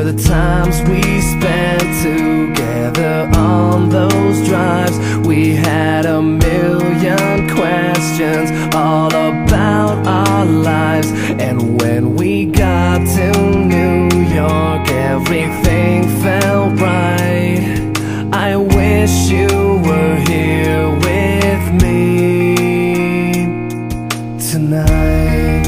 remember the times we spent together on those drives. We had a million questions all about our lives. And when we got to New York, everything felt right. I wish you were here with me tonight.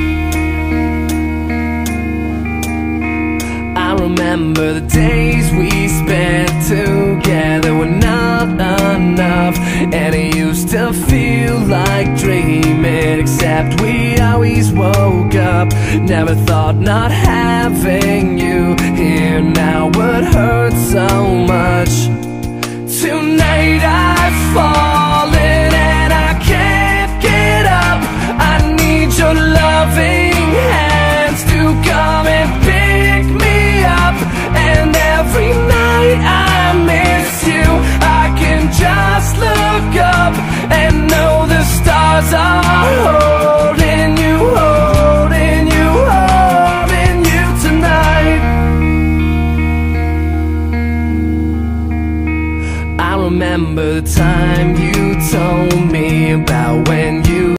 I remember the days we spent together were not enough, and it used to feel like dreaming, except we always woke up. Never thought not having you here now would hurt so much. Tonight I've fallen and I can't get up. I need your loving hands to come and pick me up. And every night I miss you, I can just look up and know the stars are holding you, holding you, holding you tonight. I remember the time you told me about when you